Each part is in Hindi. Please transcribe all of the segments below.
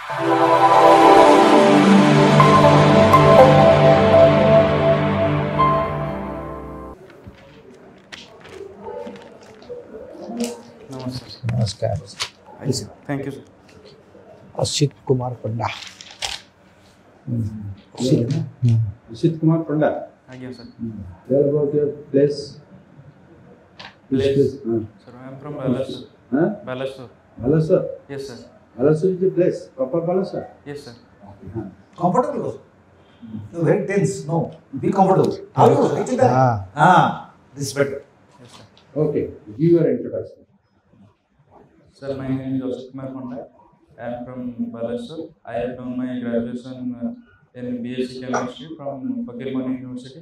नमस्कार। Thank you sir. Asit Kumar Panda. Asit Kumar Panda. आज्ञा sir. Tell about your place. Place? Huh? Sir, I am from Balasur. Huh? Balasur. Balasur. Yes sir. Balasur is the place. Proper Balasur. Yes sir. Comfortable also. You're very tense. No. Be comfortable. How you actually that? This is better. Yes sir. Okay. Give your introduction. Sir, my name is Asit Kumar Pandya. I am from Balasur. I have done my graduation in BSc Chemistry from Fakirmani University.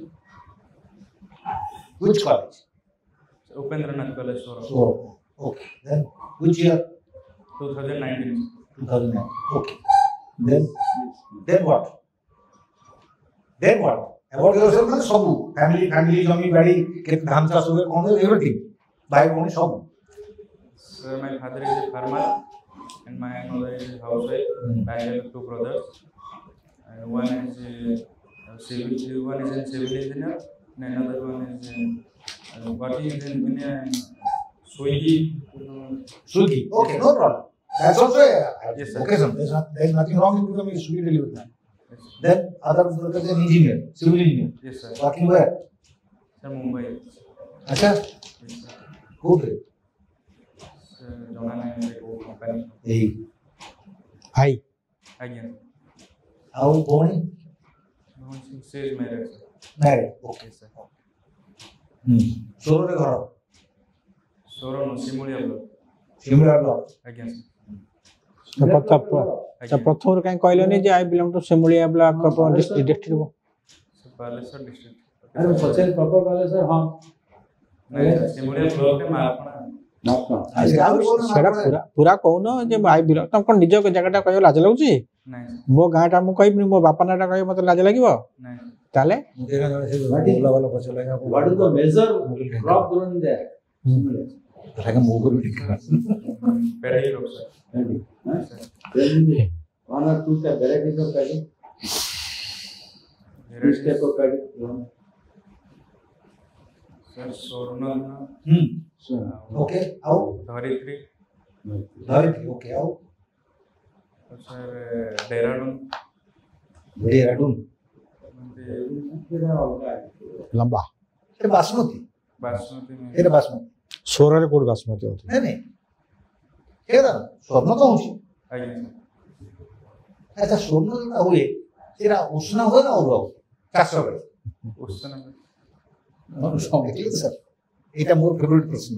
Which college? Upendranath College. Oh, okay. Then which year? 2019. 2009. Okay. Then what? Then what? About yourself, na sabu. Family, jami, badi, dham chas hoga, kone everything. Bhai bhoni sabu. Sir, my father is a farmer and my mother is a housewife. I have two brothers. And one is in civil engineer, and another one is working in Swiggy. Swiggy. Okay, no problem. That's also Yes, sir. occasion. There is nothing wrong in becoming a Swiggy delivery man. Then other brother is an engineer, civil engineer. Yes, sir. Working where? Sir, Mumbai. Acha? Yes, sir. Good. Sir, Jona name is company. Hey. भाई Again. How born? No, she is married, sir. Married. Okay. Yes, sir. Solo रे घर. Soro no Simulia block. Similar block. Again, sir. प्रथम कहीं कहलनि जे I belong to Simulia block district So, Balasur district. अरे पचेल proper Balasur हाँ. नहीं सर, Simulia block के मालपना. सेटा पूरा कहून जे आई बिलोंग तुम कोन निज जगहटा कहयो लाज लागुची नहीं सर. मो गाँटा मु कहबि मो बापा नाटा कहयो मते लाज लागिवो नहीं सर. ताले बोला वाला पचलेगा. What is the major crop grown there? लगा मोगर भी दिखा. Paddy crop, sir. Paddy. Huh? Sir. Then one or two varieties of paddy. Which type of paddy grown? Sir, Sorna. So, Okay. How? Dharitri. Dharitri. Okay. How? Sir, Dehradun. Dehradun. लंबा ये बासमती. बासमती में. ये बासमती. सोरा रे कोड बासमती होती नहीं. ये ना स्वर्ण तो होची. Again, sir. अच्छा स्वर्ण ना हुए. तेरा उष्ण हो ना और हो. चाषो करे. उस समय. ठीक है सर. এটা মোর ফেভারিট প্রশ্ন.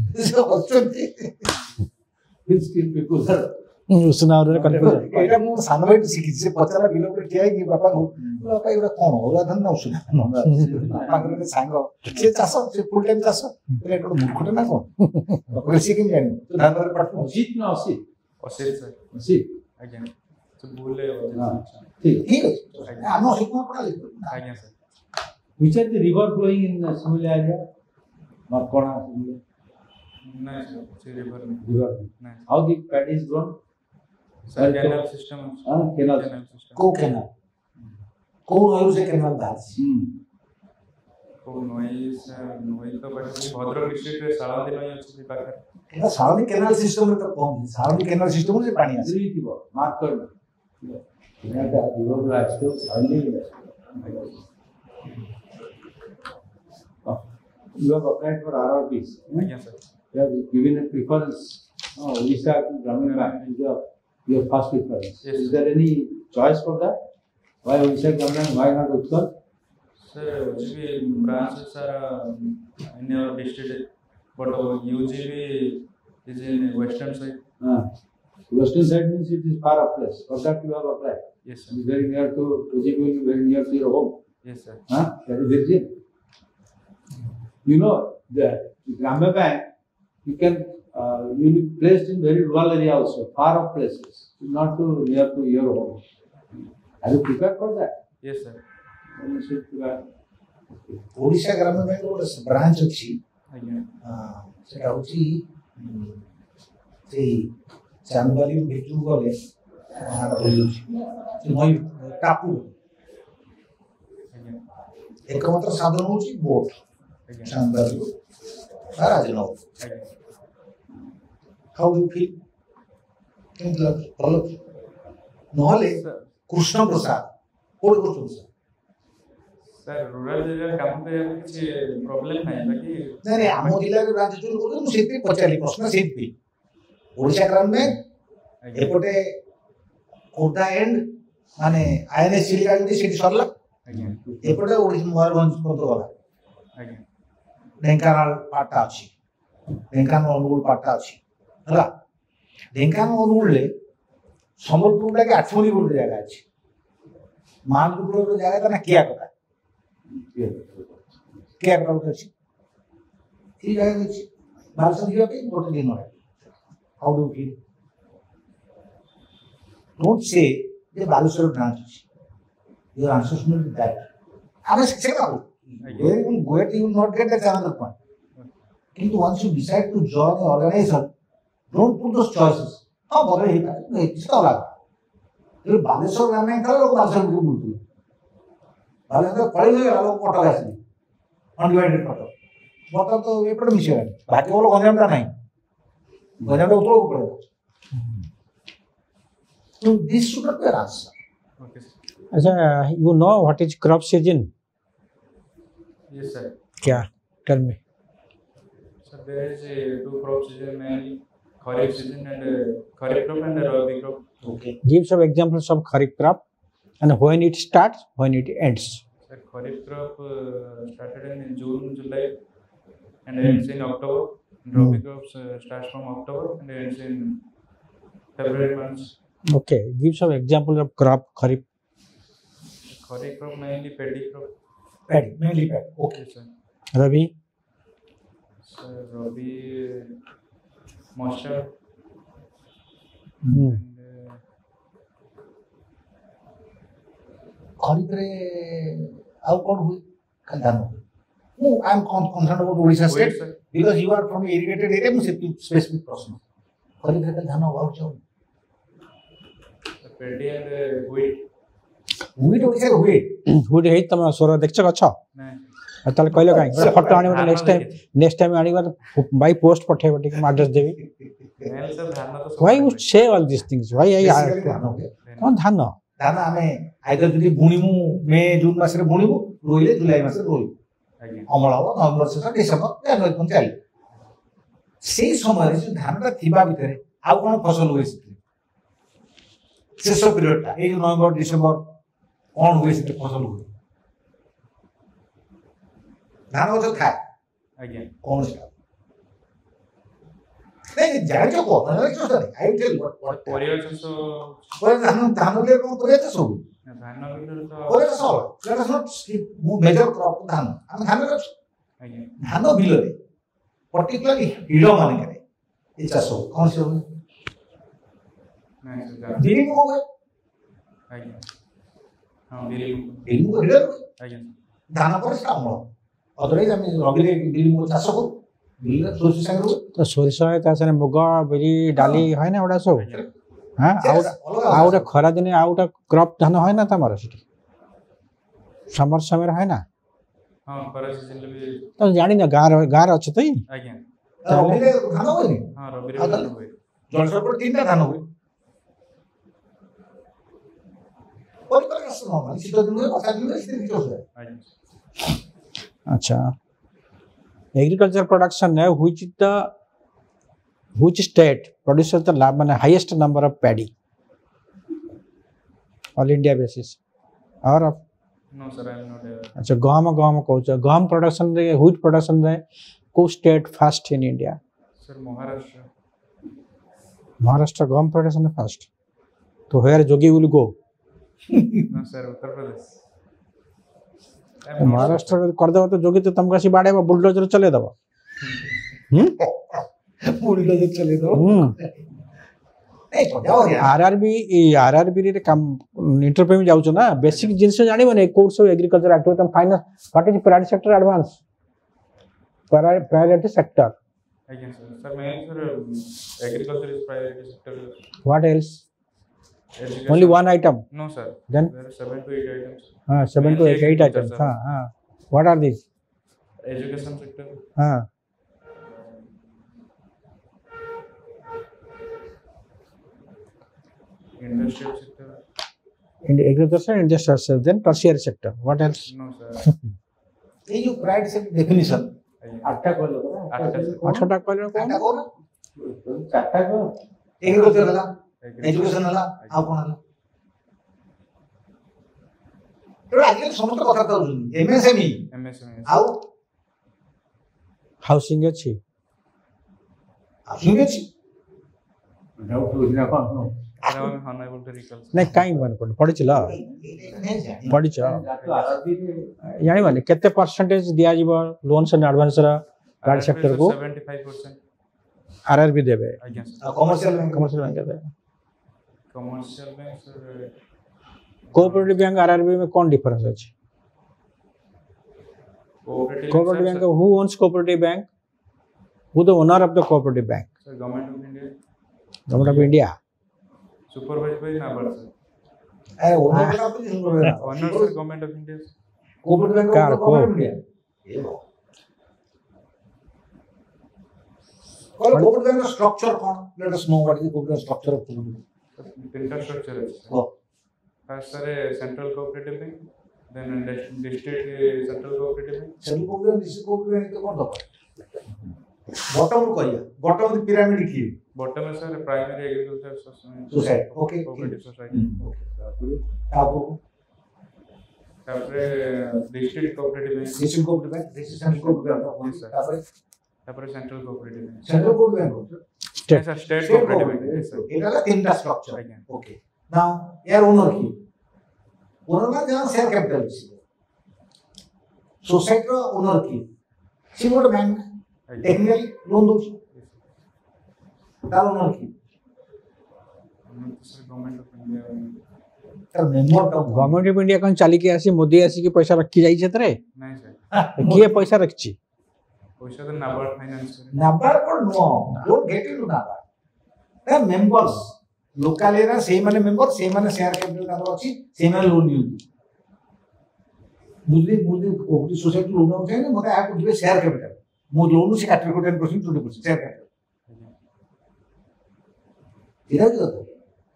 which people are उसना और कन्फ्यूजन এটা ମୁଁ ସାନ ଭାଇଠୁ ଶିଖିଛି. ସେ ପଚାରିଲା ବିଲ ଉପରେ ଠିଆ ହେଇକି ବାପାଙ୍କୁ ବାପା ଏଗୁଡ଼ା କ'ଣ ଅଲଗା ଧାନ ନା ଉଷୁନା ଧାନ? ବାପାଙ୍କର ଗୋଟେ ସାଙ୍ଗ ସେ ଚାଷ ସେ ଫୁଲ ଟାଇମ୍ ଚାଷ ଏଇଟା ଗୋଟେ ମୂର୍ଖଟେ ନା କ'ଣ? କହିଲେ ସିଏ କେମିତି ଜାଣିବ? ତୁ ଧାନରେ ପାଠ ପଢୁ. Ajit na Asit? Asit, sir. Asit. Again. So, बोले. ଠିକ ଅଛି. ଆମେ ଅସିତ କୁମାର ପଢା ଲେଖିବୁ. Again, sir. Which are the river flowing in Simulia area? Markona, Simulia. नहीं सर, सी रिवर में. River. नहीं. How the paddy is grown? Sir, canal system. Canal. System. କୋଉ କେନାଲ? କୋଉ ନଈରୁ ସେ କେନାଲ ବାହାରିଛି? କୋଉ ନଈ ସର ନଈ ତ ପାଖରେ ଭଦ୍ରକ ଡିଷ୍ଟ୍ରିକ୍ଟରେ ଶାଳନ୍ଦୀ ନଈ ଅଛି ପାଖରେ. এটা সারাউন্ডিং কেনাল সিস্টেমে তো কম. সারাউন্ডিং কেনাল সিস্টেমে যে পানি আছে. Mark kar. Yeah, the river will still surrounding it. You have applied for RRBs. Again, sir. You have given a preference. Odisha Gramin Bank is your first preference. Yes. Is there any choice for that? Why Odisha Gramin? Why not Utkal? Sir, UGB branches are in your district, but UGB is in western side. Western side means it is far up place. For that you have applied. Yes, It sir. is very near to UGB will be very near to your home. Yes, sir. That is very cheap. You know, the Gramin Bank, you can you will be placed in very rural area also, far off places, not too near to your home. Are you prepared for that? Yes, sir. You should prepare. Odisha ଗ୍ରାମ୍ୟ ବ୍ୟାଙ୍କର ଗୋଟେ ବ୍ରାଞ୍ଚ ଅଛି. Again. ସେଟା ହେଉଛି ସେଇ ଚାନ୍ଦବାଲି ଭିତରକୁ ଗଲେ ନଈ ଟାପୁ ଆଜ୍ଞା एकमात्र साधन हूँ बोट ଆଜ୍ଞା चांदारी राजनगर ଆଜ୍ଞା हाउ यू फील କେମିତି ଲାଗୁଛି ଭଲ ଲାଗୁଛି ନହେଲେ କୃଷ୍ଣ ପ୍ରସାଦ କୋଉଠି କରୁଛନ୍ତି ସାର୍ ରୁରାଲ ଏରିଆରେ କାମ କରିବାକୁ କିଛି ପ୍ରୋବ୍ଲେମ ନାହିଁ ବାକି ନାଇଁ ନାଇଁ ଆମ ଜିଲ୍ଲାରେ ରାଜଚୁରି କରୁଛନ୍ତି ମୁଁ ସେଇଥିପାଇଁ ପଚାରିଲି ପ୍ରଶ୍ନ ସେଇଥିପାଇଁ ଓଡ଼ିଶା ଗ୍ରାମ ବ୍ୟାଙ୍କ ଆଜ୍ଞା ଏପଟେ ଖୋର୍ଦ୍ଧା ଏଣ୍ଡ ମାନେ ଆଇଏନଏସ୍ ଚିଲିକା ଯେମିତି ସେଠି ସରିଲା ଆଜ୍ଞା ଏପଟେ ଓଡ଼ିଶା ମୟୂରଭଞ୍ଜ ପର୍ଯ୍ୟନ୍ତ ଗଲା ଆଜ୍ଞା ଢେଙ୍କାନାଳ ପାର୍ଟଟା ଅଛି ଢେଙ୍କାନାଳ ଅନୁଗୁଳ ପାର୍ଟଟା ଅଛି ହେଲା ଢେଙ୍କାନାଳ ଅନୁଗୁଳରେ ସମ୍ବଲପୁର ଲାଗି ଆଠମଣି ଗୋଟେ ଜାଗା ଅଛି ମାଲପୁର ଗୋଟେ ଜାଗା ତା ନା କିଆକଟା କିଆକଟା ଗୋଟେ ଅଛି ଏଇ ଜାଗା ଅଛି ବାଲେଶ୍ୱର ଯିବା ପାଇଁ ଗୋଟେ ଦିନ ହାଉ ଡୁ ଫିଲ୍ ଡୋଣ୍ଟ ସେ ଯେ ବାଲେଶ୍ୱର ବ୍ରାଞ୍ଚ ଅଛି your answers will be that ଆମେ ଶିଖେଇବା where you will go at you will not get that's another point କିନ୍ତୁ once you decide to join an organization don't put those choices ହଁ ଭଲ ହେଇପାରେ କିଛି ତ ଅଲଗା ତେଣୁ ବାଲେଶ୍ୱର ଆମେ କଲେ ଲୋକ ବାଲେଶ୍ୱର ଭିତରେ ବୁଲୁଥିଲେ ବାଲେଶ୍ୱର ପଳେଇ ଗଲା ଲୋକ କଟକ ଆସିଲେ ଅନଡିଭାଇଡେଡ୍ କଟକ ବର୍ତ୍ତମାନ ତ ଏପଟେ ମିଶିଗଲାଣି ଭାଗ୍ୟ ଭଲ ଗଞ୍ଜାମଟା ନାହିଁ ଗଞ୍ଜାମଟା ଉତ୍ତରକୁ ପଳେଇଲା so this should not be an answer okay sir अच्छा you know what is crop season yes sir क्या tell me sir there is two crop season mainly kharif season and kharif crop and rabi crop okay give some examples of kharif crop and when it starts when it ends sir kharif crop started in June July and ends in October rabi crops starts from October and ends in February months okay give some examples of crop kharif kharif crop mainly paddy crop paddy mainly paddy okay okay sir rabi sir rabi mustard hmm. खरीफरे ଆଉ କ'ଣ ହୁଏ ଖାଲି ଧାନ ମୁଁ I am concern about Odisha Wait, state sir. Because you are from irrigated area ମୁଁ ସେ ସ୍ପେସିଫିକ୍ ପ୍ରଶ୍ନ ଖରୀଫରେ ଖାଲି ଧାନ ବାହାରୁଛି ଆଉ पेडी एंड व्हीट ହୁଇଟ୍ ଓଡ଼ିଶାରେ ହୁଏ ହୁଇଟ୍ ହେଇ ତମ ସ୍ୱର ଦେଖିଛ ଗଛ नहीं ଆଉ ତାହେଲେ କହିଲ କାହିଁ ଗୋଟେ ଫଟୋ ଆଣିବ ଧାନ ନେକ୍ସଟ ଟାଇମ୍ ଆଣିବ ବାଇ ପୋଷ୍ଟ ପଠେଇବ ଟିକେ ମୁଁ ଆଡ୍ରେସ୍ ଦେବି नहीं सर धान तो why you say all these things why I Basically ଧାନ ହୁଏ କ'ଣ ଧାନ ଧାନ ଆମେ ଆଇଦର ଯଦି ବୁଣିବୁ ମେ ଜୁନ୍ ମାସରେ ବୁଣିବୁ ରୋଇଲେ ଜୁଲାଇ ମାସରେ ରୋଇବୁ आज्ञा ଅମଳ ହବ ନଭେମ୍ବର ଶେଷ ଡିସେମ୍ବର ଜାନୁଆରୀ ପର୍ଯ୍ୟନ୍ତ ଚାଲିବ ସେଇ ସମୟରେ ଯୋଉ ଧାନଟା ଥିବା ଭିତରେ ଆଉ କ'ଣ ଫସଲ ହୁଏ ସେଥିରେ ଶେଷ ପିରିୟଡଟା ଏଇ ଯୋଉ ନଭେମ୍ବର ଡିସେମ୍ବର କ'ଣ ହୁଏ ସେଥିରେ ଫସଲ ହୁଏ ଧାନ ଗଛ ଥାଏ आज्ञा କ'ଣ ସେଟା ନାଇଁ ଜାଣିଛ କ'ଣ ଜାଣିଛ ଆଇ ଟେଲ୍ ପରିବା ଚାଷ ଧାନ ଧାନ ବିଲରେ କ'ଣ ପରିବା ଚାଷ ହୁଏ ଧାନ ବିଲରେ ତ ପରିବା ଚାଷ ହବ ସେଟା ମୁଁ ମେଜର କ୍ରପ୍ ଧାନ ଆମେ ଧାନ ଚାଷ ଆଜ୍ଞା ଧାନ ବିଲରେ ପର୍ଟିକୁଲାରଲି ହିଡ଼ ମାନଙ୍କରେ ଏ ଚାଷ ହୁଏ କ'ଣ ସେ ହୁଏ ନାଇଁ ସେ ଜାଣ ବିରି ମୁଗ ହୁଏ ଆଜ୍ଞା ହଁ ବିରି ବିରି ମୁଗ ହିଡ଼ରେ ହୁଏ ଆଜ୍ଞା ଧାନ ପରେ ସେଟା ଅମଳ ଅଦରୱାଇଜ ଆମେ ରବିରେ ବିରି ମୁଗ ଚାଷ କରୁ ବିଲରେ ସୋରିଷ ସାଙ୍ଗରେ ହୁଏ ତ ସୋରିଷ ତା ସାଙ୍ଗରେ ମୁଗ ବିରି ଡାଲି হয় ନା ওটা ସବୁ ଆଜ୍ଞା হ্যাঁ ଅଲଗା ଆଉ ଗୋଟେ ଖରା ଦିନେ ଆଉ ଗୋଟେ କ୍ରପ୍ ଧାନ হয় ନା ତମର ସେଠି ସମର ସମୟରେ হয় ନା ହଁ ଖରା ସିଜନରେ ବି ତ ଜାଣିନ ଗାଁରେ ଅଛ ତ ଆଜ୍ଞା ରବିରେ ଧାନ ହୁଏନି ହଁ ରବିରେ ଆଉ ବି ତାହେଲେ? ଧାନ ହୁଏ ଜଳସର ପରେ ତିନିଟା ଧାନ ହୁଏ ପରିବାର ଚାଷ ନର୍ମାଲି ଶୀତ ଦିନ ହୁଏ ବର୍ଷା ଦିନ ହୁଏ ଶୀତ ଦିନ ହୁଏ ଆଜ୍ଞା अच्छा एग्रीकल्चर प्रोडक्शन है which state produces the माने highest number of paddy all India basis और no sir I am not अच्छा गहम कहूछ गहम प्रोडक्शन रे व्हीट प्रोडक्शन रे को state first in India sir Maharashtra Maharashtra गहम प्रोडक्शन फर्स्ट तो वेयर जोगी will go no sir Uttar Pradesh Maharashtra कर दो तो जोगी तो तुमको सी बाड़े बुलडोजर चले दबो ପୁଡ଼ିଲେ ଯେ ଚଲେଇ ଦେବ ନାଇଁ ବଢ଼ିଆ ବଢ଼ିଆ आरआरबी रे काम इंटरव्यू में जाउछ ना बेसिक जिंस जानिबो ने कोर्स ऑफ एग्रीकल्चर एक्टिविटी तुम final what is priority sector advance priority sector आज्ञा सर सर मैं sir agriculture is priority sector what else Education. Only one item. No, sir. Then There are 7 to 8 items. 7 to Mainly 8 agriculture, items. sir. What are these? Education sector, industrial sector. In the agriculture, industrial sector, then tertiary sector. What else? No, sir. ये जो प्राइड से डेफिनेशन आठटा कहलो परा आठटा से। आठटा कहले कोन? आटा कोन चारटा कह एग्रीकल्चर हला एजुकेशन हला आ कोन हला तो आजकल समस्त कथा कहउछन एमएसएमई MSME. आउ हाउसिंग अछि आसुंगे छी डाउट बुझना कोन Now I'm unable to recall. sir. नै काई मन पढिछला पढिछ आरबी यानी माने केते परसेंटेज दिया जीव लोन से एडवांस रा गार्ड RRB, सेक्टर sir, को 75%. आरआरबी देबे Again, sir. Commercial bank commercial bank देबे Commercial bank, sir. Cooperative bank RRB में कौन डिफरेंस अछि cooperative bank who owns cooperative bank who the owner of the cooperative bank Sir, Government of India. Government of India Supervised by NABARD, sir. ए ओनर का कुछ नहीं बोल रहा Owner, sir, Government of India. Cooperative bank कार, का गवर्नमेंट इंडिया ये लो और कोऑपरेटिव बैंक का स्ट्रक्चर कौन let us know what is cooperative structure of cooperative Infrastructure, sir. Oh. First, sir, a central cooperative bank. Then a district central cooperative bank. Central cooperative district cooperative bank तो कौन दो बॉटम को कहिए बॉटम ऑफ द पिरामिड की Bottom is, sir, primary agriculture society okay cooperative society. आपको तापरे district cooperative bank. District cooperative bank this is central cooperative bank Yes, sir. तापर तापरे central cooperative bank. Central cooperative bank Yes, sir, state cooperative bank. Yes, sir. এটা তিনটা স্ট্রাকচার Again. ওকে নাও এর ওনার কি ওনার না যা শেয়ার ক্যাপিটাল ছিল সোসাইটির ওনার কি সে ଗୋଟେ ব্যাংক Again. টেকনিক্যালি লোন দଉଛି Yes, sir. তার ওনার কি Sir, Government of India. তার মেম্বারটা गवर्नमेंट ऑफ इंडिया कौन चाली के आसी मोदी आसी के पैसा रखी जाई छतरे नहीं, sir. किए पैसा रखची पैसा तो NABARD finance करे. Number code no don't get into number the members local এরা সেই মানে মেম্বার সেই মানে শেয়ার ক্যাপিটাল তাদের আছে সেই মানে লোন নিউতি বুঝলি বুঝলি কোঅপারেটিভ সোসাইটি লোন আছে না মতে আপু দিবে শেয়ার ক্যাপিটাল মো লোন সে কাটবে 10% 20% শেয়ার ক্যাপিটাল এটা কি কথা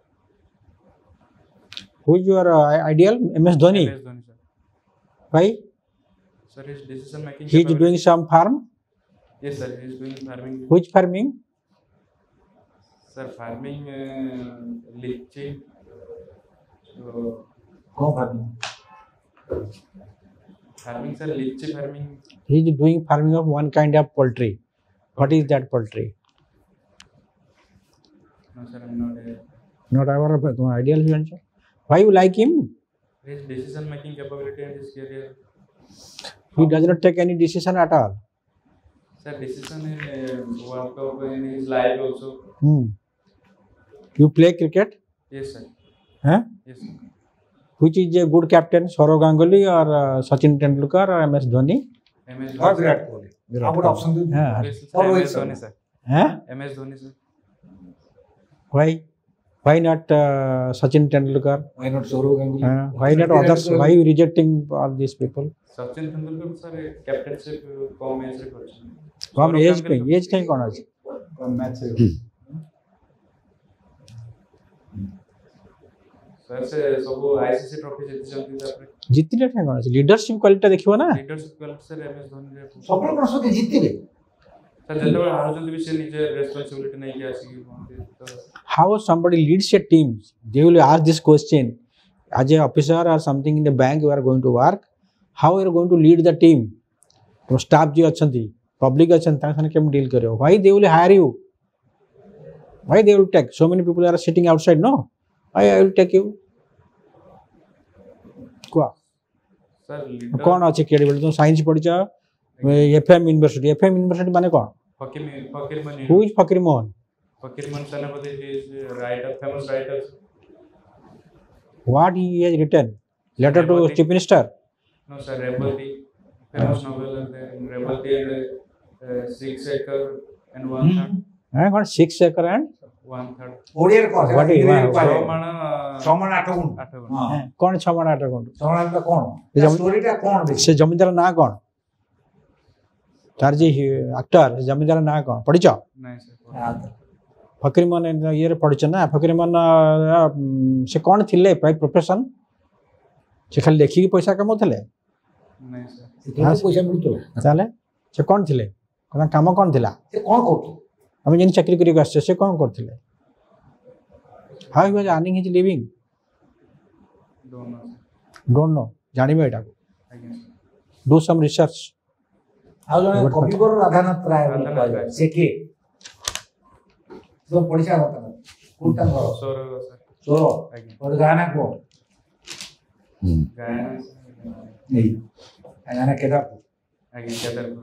who is your ideal MS Dhoni MS Dhoni, sir. भाई Sir, his decision making. He is doing some farm Yes, sir. He is doing farming. Which farming Sir, farming lychee. So, কোন ভাবি farming, sir, lychee farming. he is doing farming of one kind of poultry what is that poultry No, sir, I'm not. not our ideal venture why you like him His decision making capability and his career. he does not take any decision at all Sir, decision in World Cup in his life also. you play cricket Yes, sir. huh Yes, sir. which is a good captain Saurav Ganguly or Sachin Tendulkar or MS Dhoni MS और Dhoni. विराट कोहली आप वो ऑप्शन दे yeah Yes, sir. और Rohit MS Dhoni, sir. huh MS Dhoni, sir. why not Sachin Tendulkar why not Sourav Ganguly why not others why you rejecting all these people Sachin Tendulkar, sir, captainship कम एज रे करछन. कम एज पे एज कहीं कौन अछि मैच से सर से सब आईसीसी ट्रॉफी जीति जंती तापर जितने ठाई कौन अछि लीडरशिप क्वालिटी देखियो ना leadership quality sir MS Dhoni रे. सफल प्रश्न के जीतबे सर जेतबे हारुजल भी से निजे रेस्पोंसिबिलिटी नहीं के आसी तो how somebody leads a team they will ask this question as a officer or something in the bank you are going to work how you are going to lead the team तो staff जी अछंती public अछंती ता सने केम डील करियो why they will hire you why they will take so many people are sitting outside no why I will take you को सर लीडर कौन अछि क्रेडिबल तो साइंस पढिछ एफएम यूनिवर्सिटी माने कौन फकीर मन who is फकीर Mohan Fakir Mohan Senapati is writer famous writer. what he has written letter to chief minister No, sir, Rebel Tea, famous novel, and then Rebel Tea and 6 Acre and 1 Third. कौन 6 acre and 1/3 ओडिया को What is one? 6 समान 8 गुण 8 गुण हां कौन 6 माण 8 गुंठ समान का कोन ये जम- स्टोरीटा कोन देखि से जमींदार ना कौन तार जी एक्टर जमींदार ना कौन पढ़िछ नहीं सर फकीरमोहन ये पढ़िछ ना फकीरमोहन से कौन थिले बाय प्रोफेशन से खाली देखि के पैसा कमाउथले नहीं सर हाँ, पैसा मिलतो ताले से कौन थिले कोना काम कौन थिला से कोन करतो हम जेन चाकरी करी आछे से कौन करथिले how he was earning his living दोनों डोंट नो जानिबे एटा आज्ञा डू सम रिसर्च आ जने कविवर राधानाथ राय राधानाथ राय। से के तो पढ़िसा होता कोनटा घर सर सर सोरो आज्ञा और गाना को गायन नहीं गाना केदा आज्ञा Kedarpur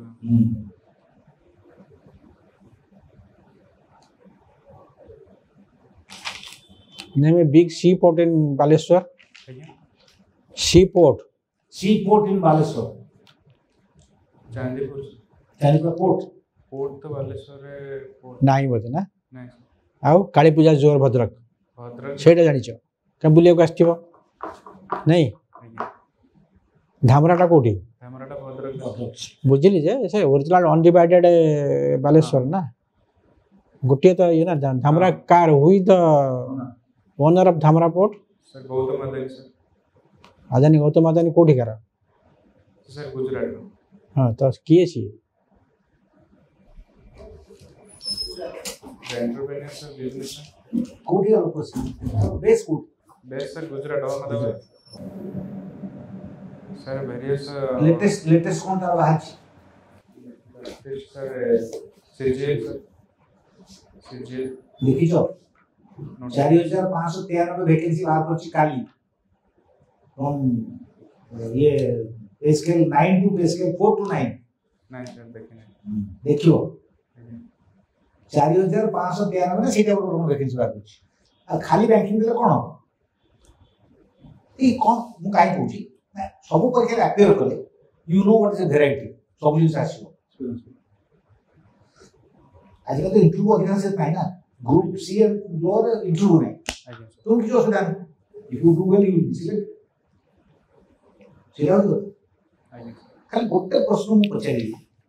name a big sea port in Baleshwar आज्ञा sea port sea port in Baleshwar Chandipur Chandipur port port तो बालेश्वर रे पोर्ट नाही बोते ना नहीं आउ काली पूजा जोर भद्रक भद्रक सेटा जानिछ के बुलिया को आस्थिबो नहीं आज्ञा धामराटा कोठी हमाराटा भद्रक बुझिली जे से ओरिजिनल अनडिवाइडेड बालेश्वर ना गोटिए तो ये ना धामरा कार हुई the owner of Dhamra port sir Gautam Adani sir Adani Gautam Adani कोठी करा सर गुजरात में हां तो किए छी एंटरप्रेन्योर सर बिजनेस कोठी लोक बेस कोट बेस्ट सर गुजरात और मतलब सर वेरियस लेटेस्ट कोन तार बाहर सर सीजीएल सीजीएल देखिछो 4593 वैकेंसी बाहर करछि काली फ्रॉम ये pay scale 9 to pay scale 4 to 9 नहीं सर देखिए देखियो 4593 ने सेटा पर वैकेंसी बाहर करछि आ खाली बैंकिंग देले कोन ई कोन मु काई कहूछि सब परीक्षा अपेयर कले you know what is a variety सब जिनिस आसीबो आजकल तो इंटरव्यू अधिकांश पाए ना group C and lower interview नहीं आज्ञा सर तुम किसी असुविधा नहीं if you do well you will select सेया हो आज्ञा खाली गोटे प्रश्न मु पचारि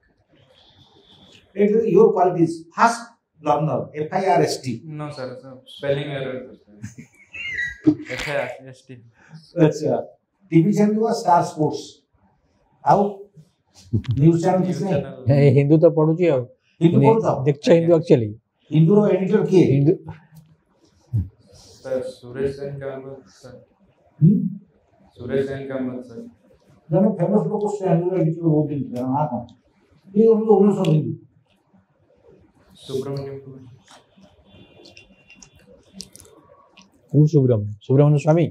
it is your qualities fast learner F I R S T no sir spelling error HST अच्छा टीवी चैनल हुआ स्टार स्पोर्ट्स आओ न्यूज़ चैनल किसने ए हिंदू तो पढु छी हिंदू पढ़ता देखछ हिंदू एक्चुअली हिंदू रो एडिटर किए Hindu sir Suresh Sen Kamath sir Suresh Sen Kamath sir जने फेमस लोग से हिंदू एडिटर बहुत दिन से हां कौन ये हम लोग सब Hindu Subramaniam Subramanya Swamy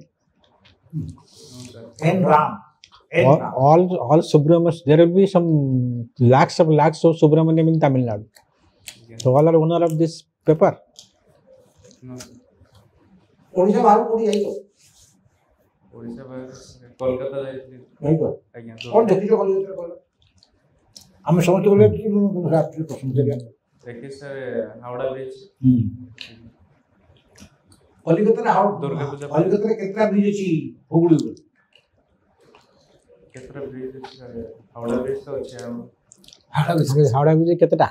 sir N Ram all Subramanian, there will be some lakhs of Subramanian in Tamil Nadu. So all are owner of this paper. नो ओडिशा बाहर कोडी आई तो ओडिशा बाहर कोलकाता जाइए नहीं तो आज्ञा कौन देखियो कॉलेज बोल हम समझ बोले कि राष्ट्रीय प्रश्न देगा देखिए सर हावड़ा ब्रिज कलिकता रे हाउ दुर्गा पूजा कलिकता रे केतना ब्रिज अछि हुगली ऊपर केतरा ब्रिज सर हावड़ा ब्रिज तो अच्छे हम हावड़ा ब्रिज केतटा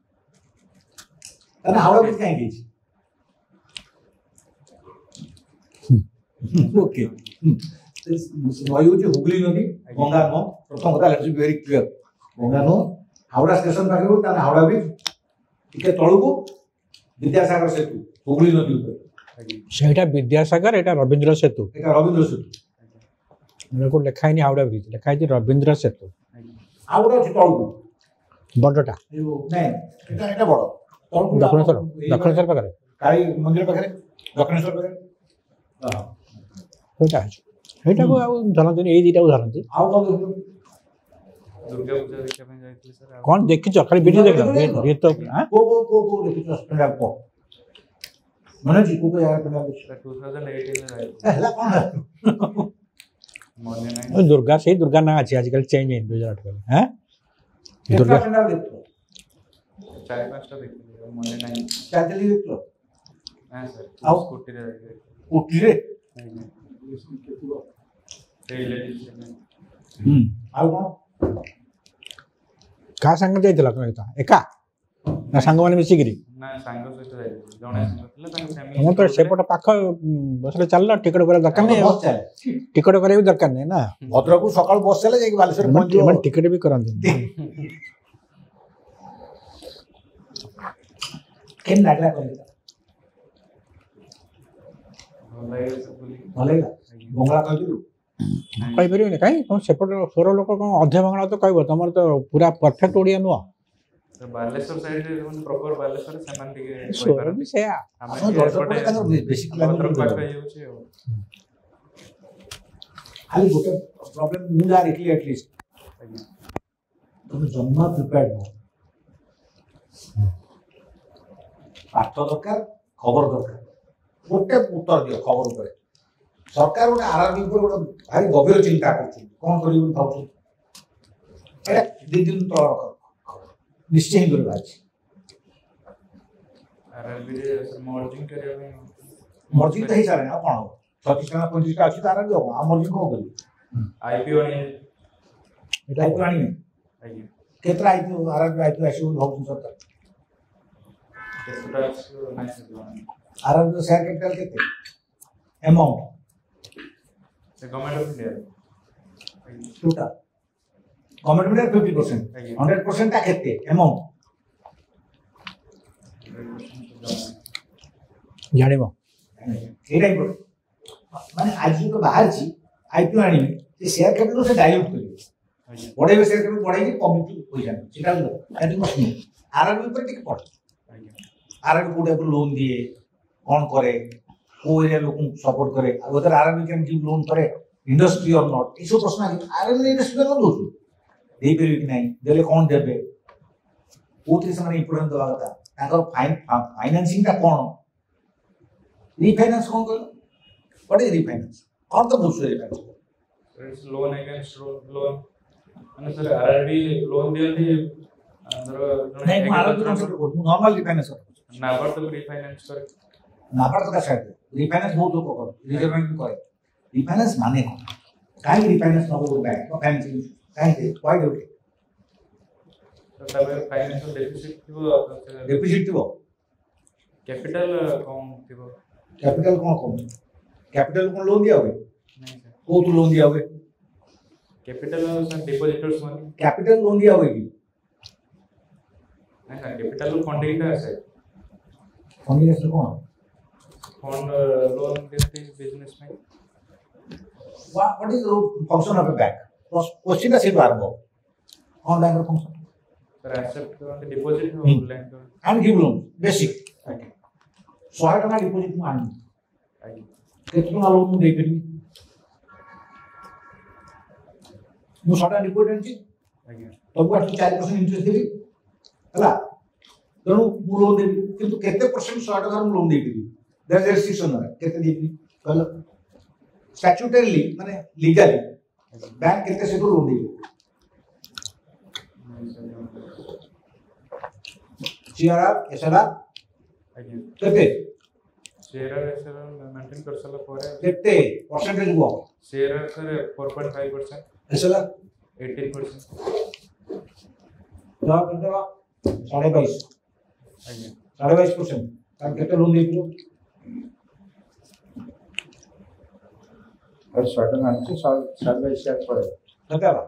अरे हावड़ा ब्रिज काहे गेछि ओके नई होची हुगली नदी गंगा नो प्रथम कथा let's be very clear Ganga नो हावड़ा स्टेशन पाखे ताने हावड़ा ब्रिज टिके तळुको विद्यासागर सेतु हुगली नदी ऊपर सेटा विद्यासागर एटा रविंद्र सेतु एटा रविंद्र सेतु मेरे को लिखा ही नहीं हावड़ा ब्रिज लिखा है रविंद्र सेतु हावड़ा अछि तळुको बड़टा नहीं एटा एटा बड़ तळुको दक्षिणेश्वर पाखरे काली मंदिर पाखे दक्षिणेश्वर पाखे हां सेटा सेटा को धरंती एई दीटा को धरंती आउ कोन देखियो दुर्गा पूजा देखा ପାଇଁ ଯାଇଥିଲି सर कौन देखिछ खाली वीडियो देखला ये तो हां को देखियो स्टैंड अप को माने जी को यार स्टैंड अप सर 2018 में ଯାଇଥିଲି हला कोन मने नहीं दुर्गा से दुर्गा ना अछि आजकल चेंज है 2018 में हैं दुर्गा स्टैंड अप देखियो 4-5टा देखଥିଲି मने नहीं चाचली देखियो हां सर आओ। स्कूटी रे जाके उठिले आज्ञा Hello. से रिलेटिव से ଆଉ କଣ କାହା ସାଙ୍ଗରେ ଯାଇଥିଲ ତମେ ତ ଏକା ନା ସାଙ୍ଗମାନେ ମିଶିକିରି ନା ସାଙ୍ଗ ସହିତ ଯାଇଥିଲି ଜଣେ ସାଙ୍ଗ ଥିଲା ତାଙ୍କ ତମେ ଫ୍ୟାମିଲି ତ ସେପଟ ପାଖ ବସରେ ଚାଲିଲ ଟିକେଟ କରିବା ଦରକାର ନାହିଁ ବସ୍ ଚାଲେ ଟିକେଟ କରିବା ବି ଦରକାର ନାହିଁ ନା ଭଦ୍ରକରୁ ସକାଳୁ ବସ୍ ଚାଲେ ଯାଇକି ବାଲେଶ୍ୱର ପହଞ୍ଚିବ ଏମାନେ ଟିକେଟ ବି କରନ୍ତି କେମିତି ଲାଗିଲା କହିଲେ ଭଲ ଲାଗିଲା ସବୁ ବୁଲି ଭଲ ଲାଗିଲା ବଙ୍ଗଳା କହିଥିଲୁ କହିପାରିବେନି କାହିଁ ତମ ସେପଟ ସ୍ୱର ଲୋକ କଣ ଅଧେ ବଙ୍ଗଳା ତ କହିବ ତମର ତ ପୁରା ପରଫେକ୍ଟ ଓଡ଼ିଆ ନୁହଁ ତ ବାଲେଶ୍ୱର ସାଇଡରେ ମାନେ ପ୍ରପର ବାଲେଶ୍ୱର ସେମାନେ ଟିକେ ସ୍ୱର ବି କହିପାରନ୍ତି ସେୟା ଆମେ ଆପଣ ଜଳସେପଟେ ତାଙ୍କର ବେଶୀ ଭଦ୍ରକ ପାଖ କିଲୋମିଟର ହେଇଯାଉଛି ଆଉ ଖାଲି ଗୋଟେ ପ୍ରୋବ୍ଲେମ ମୁଁ ଯାହା ଦେଖିଲି ଆଟଲିଷ୍ଟ ଆଜ୍ଞା ତମେ ଜମା ପ୍ରିପେୟାର୍ଡ ନୁହଁ ପାଠ ଦରକାର ଖବର ଦରକାର ଗୋଟେ ଉତ୍ତର ଦିଅ ଖବର ଉପରେ ସରକାର ଗୋଟେ ଆର୍ଆର୍ବି ଉପରେ ଗୋଟେ ଭାରି ଗଭୀର ଚିନ୍ତା କରୁଛନ୍ତି କ'ଣ କରିବେ ବୋଲି ଭାବୁଛନ୍ତି ଏଇଟା 2 ଦିନ ତଳର ଖବର ନିଶ୍ଚୟ ହିଁ ଦୂର ବାହାରିଛି ଆରଆରବି ରେ ମର୍ଜିଂ କରିବା ପାଇଁ ମର୍ଜିଂ ତ ହେଇସାରିଲାଣି ଆଉ କ'ଣ ହବ 36 ଟଙ୍କା 35 ଟଙ୍କା ଅଛି ତ ଆର୍ଆର୍ବି ହବ ଆଉ ମର୍ଜିଂ କ'ଣ କରିବେ ଆଇପିଓ ଆଣି ଏଇଟା ଆଇପିଓ ଆଣିବେ ଆଜ୍ଞା କେତେଟା ଆଇପିଓ ଆର୍ଆର୍ବି ଆଇପିଓ ଆସିବ ବୋଲି ଭାବୁଛନ୍ତି ସରକାର କେତେଟା ଆସିବ ନାହିଁ ସେଟା ଆର୍ଆର୍ବି ର ସେୟାର କ୍ୟାପିଟାଲ କେତେ ଆମାଉଣ୍ଟ ସେ government of India total government ମିଡ଼ିଆ 50% ଆଜ୍ଞା 100% ଟା କେତେ ଆମାଉଣ୍ଟ ଜାଣିବ ଏଇଟା ଇମ୍ପୋର୍ଟାଣ୍ଟ ମାନେ ଆଜି ତ ବାହାରିଛି ଆଇପିଓ ଆଣିବେ ସେ ସେୟାର କ୍ୟାପିଟାଲ ସେ ଡାଇଲ୍ୟୁଟ୍ କରିବେ ଆଜ୍ଞା ବଢ଼େଇବେ ସେୟାର କ୍ୟାପିଟାଲ ବଢ଼େଇକି ପବ୍ଲିକ୍ ପଇସା ନେବେ ସେଇଟା ଆର୍ଆର୍ବି ଉପରେ ଟିକେ ପଢ଼େ ଆଜ୍ଞା ଆର୍ଆର୍ବି କୋଉ ଟାଇପ୍ର ଲୋନ୍ ଦିଏ କ'ଣ କରେ କୋଉ ଏରିଆ ଲୋକଙ୍କୁ ସପୋର୍ଟ କରେ ଆଉ whether RRB can give loan for industry or not ଏସବୁ ପ୍ରଶ୍ନ ଆସେ ଆର୍ଆର୍ବି ଇଣ୍ଡଷ୍ଟ୍ରି ଲୋନ୍ ଦେଉଛୁ ଦେଇପାରିବେ କି ନାହିଁ ଦେଲେ କ'ଣ ଦେବେ କୋଉଥିରେ ସେମାନେ ଇମ୍ପୋର୍ଟାନ୍ସ ଦେବା କଥା ତାଙ୍କର ଫାଇନାନ୍ସିଂଟା କ'ଣ ରିଫାଇନାନ୍ସ କ'ଣ କହିଲ ହ୍ୱାଟ୍ ଇଜ୍ ରିଫାଇନାନ୍ସ କ'ଣ ତ ବୁଝୁଛୁ refinance it's loan against loan ମାନେ ସର ଆରଆରବି ଲୋନ ଦିଅନ୍ତି ଧର ନାଇଁ ମୁଁ ଆର୍ଆର୍ବି କନସେପ୍ଟ କହୁଛି ମୁଁ ନର୍ମାଲ ରିଫାଇନାନ୍ସ କଥା କହୁଛି ନାବାର୍ଡ ତ ରିଫାଇନାନ୍ସ করে ନାବାର୍ଡ କଥା ଛାଡ଼ି ରିଫାଇନାନ୍ସ ବହୁତ ଲୋକ କରେ ରିଜର୍ଭ ବ୍ୟାଙ୍କ ବି କରେ ରିଫାଇନାନ୍ସ ମାନେ କ'ଣ କାହିଁକି ରିଫାଇନାନ୍ସ ନବ ଗୋଟେ ବ୍ୟାଙ୍କ ଫାଇନାନ୍ସିଂ କାହିଁକି ହ୍ୱାଇ ଡୁ ଇଟ୍ ତ ତାପରେ ଫାଇନାନ୍ସିଆଲ ଡେଫିସିଟ୍ ଥିବ ଡେଫିସିଟ୍ ଥିବ କ୍ୟାପିଟାଲ କମ ଥିବ କ୍ୟାପିଟାଲ କ'ଣ କହୁଛି କ୍ୟାପିଟାଲ କ'ଣ ଲୋନ୍ ଦିଆ ହୁଏ ନାଇଁ ସର କୋଉଠୁ ଲୋନ୍ ଦିଆ ହୁଏ କ୍ୟାପିଟାଲ ସର ଡିପୋଜିଟର୍ସ ମନି କ୍ୟାପିଟାଲ ଲୋନ୍ ଦିଆ ହୁଏ କି ନାଇଁ ସର କ୍ୟାପିଟାଲ ଫଣ୍ଡିଂ ଟା ଆସେ ଫଣ୍ଡିଂ ଆସିଲେ କ'ଣ ଫଣ୍ଡ ଲୋନ ଦିଅନ୍ତି ବିଜନେସ ପାଇଁ what is the function of a bank question ସେଇଠୁ ଆରମ୍ଭ କ'ଣ ବ୍ୟାଙ୍କର ଫଙ୍କସନ୍ सर एक्सेप्ट करते डिपॉजिट और लैंड कर ଆଣ୍ଡ ଗିଭ୍ ଲୋନ୍ ବେସିକ୍ आगे 100 ଟଙ୍କା ଡିପୋଜିଟ୍ ମୁଁ ଆଣିବି आगे କେତେ ଟଙ୍କା ଲୋନ୍ ମୁଁ ଦେଇପାରିବି ମୁଁ 100 ଟଙ୍କା ଡିପୋଜିଟ୍ ଆଣିଛି आगे ତମକୁ ଆଠୁ 4% ଇଣ୍ଟରେଷ୍ଟ ଦେବି ହେଲା ତେଣୁ ମୁଁ ଲୋନ୍ ଦେବି କିନ୍ତୁ କେତେ ପରସେଣ୍ଟ 100 ଟଙ୍କାର ମୁଁ ଲୋନ୍ ଦେଇପାରିବି ଦେयर ଇଜ ରେଷ୍ଟ୍ରିକ୍ସନ କେତେ ଦେବି କହିଲ ଷ୍ଟାଚ୍ୟୁଟାରିଲି ମାନେ ଲିଗାଲି ବ୍ୟାଙ୍କ କେତେ ସେଠୁ ଲୋନ୍ ଦେବି सीआरआर एसएलआर आगे केते शेयर सर मेंटेन कर सला पर केते परसेंटेज को शेयर सर 4.5% एसएलआर 18% जॉब करते 22.5 आगे 22.5% कारण केते लोन देबिलो और स्टार्टिंग आने साल बाय शेयर पड़े केते बा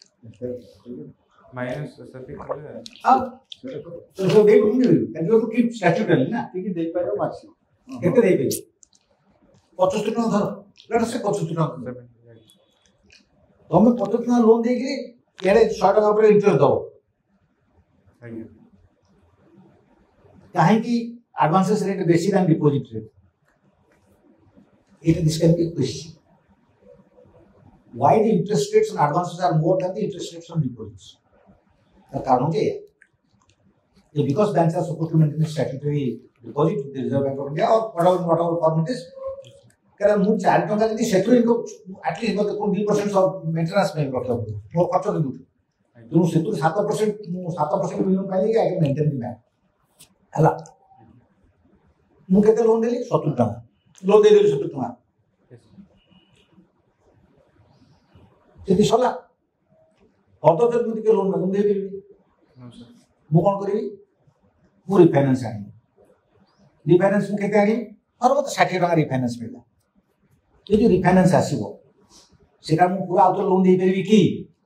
माइनस सती कर अब तो दे दूंगी and you to keep statutory ना ठीक है दे पाए मैक्सिमम केते दे पे 75 टका धर लेट से 75 टका तुम 75 टका लोन देगी यारे 100 टका ऊपर इंटरेस्ट दो आगे काहे की एडवांसेस रेट बेसी than deposit rate it this can be a question why the interest rates on advances are more than the interest rates on deposits the कारण क्या है because banks are supposed to maintain a statutory deposit with the Reserve Bank of India or whatever form it is कारण मुझे 4 टका यदि सेटल इनको एटलीस्ट मतलब कोन 2% ऑफ मेंटेनेंस में रखो वो खर्च नहीं दूँ तो सेटल 7% मिनिमम पाइले कि I can maintain the bank हला ମୁଁ କେତେ ଲୋନ୍ ଦେଲି 70 ଟଙ୍କା ଲୋନ୍ ଦେଇଦେଲି 70 ଟଙ୍କା Yes, sir. ସେଠି ସରିଲା ଅର୍ଥ ଯଦି ମୁଁ ଟିକେ ଲୋନ୍ ମୁଁ ଦେଇଦେବି No, sir. ମୁଁ କ'ଣ କରିବି ମୁଁ ରିଫାଇନାନ୍ସ ଆଣିବି ରିଫାଇନାନ୍ସ ମୁଁ କେତେ ଆଣିବି ମୋର ମୋତେ 60 ଟଙ୍କା ରିଫାଇନାନ୍ସ ମିଳିଲା ଏ ଯେଉଁ ରିଫାଇନାନ୍ସ ଆସିବ ସେଇଟା ମୁଁ ପୁରା ଆଉ ଥରେ ଲୋନ୍ ଦେଇପାରିବି କି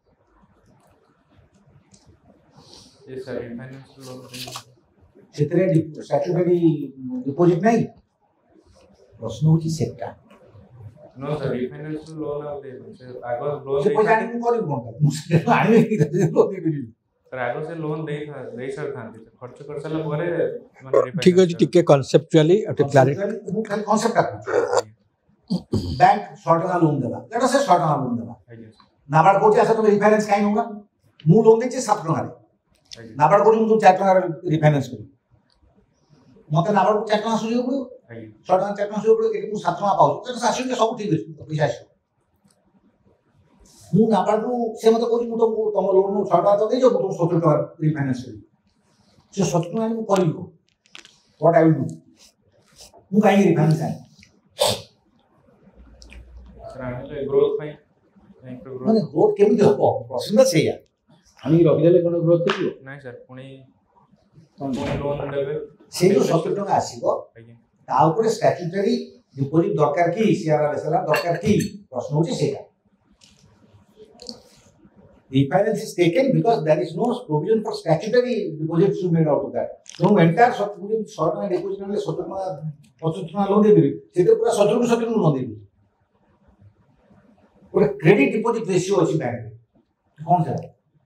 Yes, sir. Refinance loan ଦେଇ- ସେଥିରେ ଷ୍ଟାଚୁଟୋରି ଡିପୋଜିଟ୍ ନାହିଁ ପ୍ରଶ୍ନ ହେଉଛି ସେଟା No, sir. Refinance loan ଆଉ ଦେଇଦେବୁ। ସେ ଆଗ loan ସେ ପଇସା ଦେଇଥାନ୍ତି। ଆଣିକି ମୁଁ କରିବି କ'ଣ ମୁଁ ସେଟା ଆଣିବି ଲୋନ୍ ଦେଇପାରିବି Sir, ଆଗ ସେ loan ଦେଇ ସାରିଥାନ୍ତି। ଖର୍ଚ୍ଚ କରିସାରିଲା ପରେ ମାନେ refinance ଠିକ ଅଛି ଟିକେ କନସେପ୍ଚୁଆଲି କ୍ଲାରିଟି ମୁଁ ଖାଲି କନସେପ୍ଟଟା କହୁଛି ବ୍ୟାଙ୍କ 100 ଟଙ୍କା ଲୋନ୍ ଦେବା ଏଟା ସେ 100 ଟଙ୍କା ଲୋନ୍ ଦେବା ଆଜ୍ଞା sir, ନାବାର୍ଡ କହୁଛି ଆସ ତମେ ରିଫାଇନାନ୍ସ କାହିଁ ନଉନା ମୁଁ ଲୋନ୍ ଦେଇଛି 7 ଟଙ୍କାରେ ଆଜ୍ଞା ନାବାର୍ଡ କହୁଛି ମୁଁ 4 ଟଙ୍କାରେ ରିଫାଇନାନ୍ସ କରିବି ମତେ ନାବାର୍ଡକୁ 4 ଟଙ୍କା ସୁଝିବାକୁ ପଡ଼ିବ ଆଜ୍ଞା 100 ଟଙ୍କା 4 ଟଙ୍କା ସୁଝିବାକୁ ପଡ଼ିବ ଏଠି ମୁଁ 7 ଟଙ୍କା ପାଉଛି ତେଣୁ ଆସିବ ସବୁ ଠିକ୍ ଅଛି ପଇସା ଆସିବ ମୁଁ ନାବାର୍ଡରୁ ସେ ମତେ କହୁଛି ମୁଁ ତମ ଲୋନ୍ 100 ଟଙ୍କା ତ ଦେଇଛ ମୁଁ ତୁମକୁ 70 ଟଙ୍କା ରିଫାଇନାନ୍ସ କରିବି ସେ 70 ଟଙ୍କା ମୁଁ କରିବି ହ୍ୱାଟ୍ ଆଇ ୱିଲ୍ ଡୁ ମୁଁ କାହିଁକି ରିଫାଇନାନ୍ସ ଆଣିବି sir, ଆଣିଲେ growth ପାଇଁ ବ୍ୟାଙ୍କର ମାନେ growth ଗ୍ରୋଥ୍ କେମିତି ହବ ପ୍ରଶ୍ନ ସେଇଆ ଆଣିକି ରଖିଦେଲେ କ'ଣ ଗ୍ରୋଥ୍ ହେଇଯିବ ନାଇଁ sir, ପୁଣି loan ଦେବେ ସେଇ ଯୋଉ 70 ଟଙ୍କା ଆସିବ ଆଜ୍ଞା ତା ଉପରେ ଷ୍ଟାଚୁଟୋରି ଡିପୋଜିଟ୍ ଦରକାର କି ସିଆର୍ଆର୍ ଏସ୍ଏଲ୍ଆର୍ ଦରକାର କି ପ୍ରଶ୍ନ ହେଉଛି ସେଇଟା refinance is taken because there is no provision for statutory deposits to be made out of that. So entire 100 ଟଙ୍କା deposit ଆଣିଲେ 70 ଟଙ୍କା 75 ଟଙ୍କା ଲୋନ୍ ଦେଇଦେବି ସେଥିରେ ପୁରା 70 ରୁ 70 ଲୋନ୍ ଦେଇଦେବି ଗୋଟେ କ୍ରେଡିଟ୍ ଡିପୋଜିଟ୍ ରେସିଓ ଅଛି ବ୍ୟାଙ୍କରେ କ'ଣ ସେଟା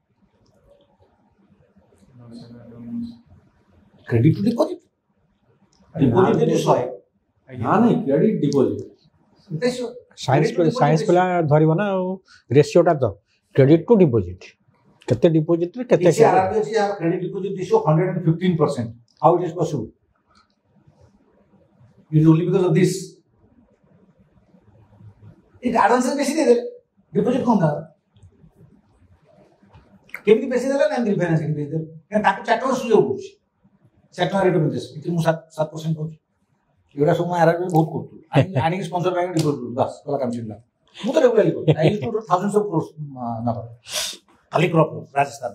No, sir, I don't know, sir. Credit to deposit deposit ଯଦି 100 ଆଜ୍ଞା ନା ନାଇଁ କ୍ରେଡିଟ୍ ଡିପୋଜିଟ୍ ରେସିଓ ସାଇନ୍ସ ପିଲା ଧରିବ ନା ଆଉ ରେସିଓଟା ତ କ୍ରେଡିଟ୍ ଟୁ ଡିପୋଜିଟ୍ କେତେ ଡିପୋଜିଟ୍ରେ କେତେ କିଛି ଆରଆର୍ବି ଅଛି ଯାହାର credit deposit ratio 115%. How it is possible? It is only because of this. it advance ବେଶୀ ଦେଇଦେଲେ ଡିପୋଜିଟ୍ କମ୍ ଦେବା କେମିତି ବେଶୀ ଦେଲେ ନା ରିଫାଇନାନ୍ସ କେମିତି ଦେଇଦେଲେ କାରଣ ତାକୁ 4 ଟଙ୍କା ସୁଯୋଗ କରୁଛି 4 ଟଙ୍କା ରେଟ୍ ଅଫ୍ ଇଣ୍ଟରେଷ୍ଟ ଏଠି ମୁଁ 7% ପାଉଛି ଏଗୁଡ଼ା ସବୁ ମୁଁ ଆରଆର୍ବି ବହୁତ କରୁଛୁ ଆଣିକି ସ୍ପନ୍ସର ବ୍ୟାଙ୍କ ଡିପୋଜିଟ୍ କରୁଛୁ ବାସ୍ ଗଲା କାମ ଚିନ୍ତା ମୁଁ ତ ରେଗୁଲାରଲି କରୁଛି I use to do thousands of crores number ଖାଲି କ୍ରପ୍ ରାଜସ୍ଥାନ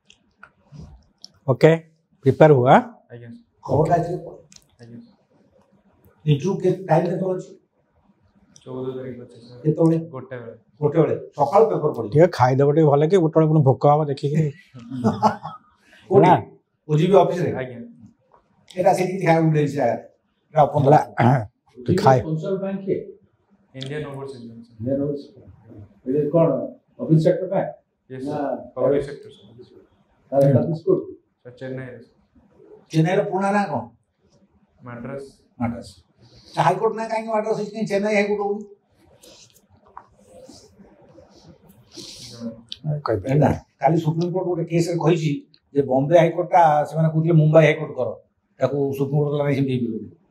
ओके प्रिपेयर हुआ ଆଜ୍ଞା sir, ଖବର କାଗଜରେ ଆଜ୍ଞା sir। ଇଣ୍ଟରଭ୍ୟୁ ଟାଇମ୍ କେତେବେଳେ ଅଛି 14 ତାରିଖ ଅଛି sir, କେତେବେଳେ ଗୋଟେ ବେଳେ ଗୋଟେ ବେଳେ ସକାଳୁ ପେପର ପଢିବ ଟିକେ ଖାଇଦେବ ଟିକେ ଭଲ କି ଗୋଟେ ପୁଣି ଭୋକ ହବ ଦେଖିକି କୋଉଠି ଓଜିବି ଅଫିସରେ ଆଜ୍ଞା ଏଟା ସେଠି କିଛି ଖାଇବାକୁ ମିଳେ ସେ ଜାଗାରେ ଏଟା ଓପନ୍ ହେଲା ତୁ ଖାଏ ସ୍ପନ୍ସର ବ୍ୟାଙ୍କ କିଏ Indian overseas bank sir. Indian overseas କ'ଣ ଅଫିସ୍ ସେକ୍ଟର ବ୍ୟାଙ୍କ Yes, ନା sir. Public sector sir. ତାର ଅଫିସ୍ କୋଉଠି Sir, ଚେନ୍ନାଇରେ sir. ଚେନ୍ନାଇର ପୁରୁଣା ନାଁ କ'ଣ ମାଡ୍ରାସ ମାଡ୍ରାସ ହାଇକୋର୍ଟ ନା କାହିଁକି ମାଡ୍ରାସ ହେଇଛି କାହିଁ ଚେନ୍ନାଇ ହାଇକୋର୍ଟ ହଉନି ହେଲା କାଲି ସୁପ୍ରିମକୋର୍ଟ ଗୋଟେ କେସ୍ରେ କହିଛି ଯେ ବମ୍ବେ ହାଇକୋର୍ଟଟା ସେମାନେ କହୁଥିଲେ ମୁମ୍ବାଇ ହାଇକୋର୍ଟ କର ତାକୁ ସୁପ୍ରିମକୋର୍ଟ ସେମିତି ହେଇପାରିବନି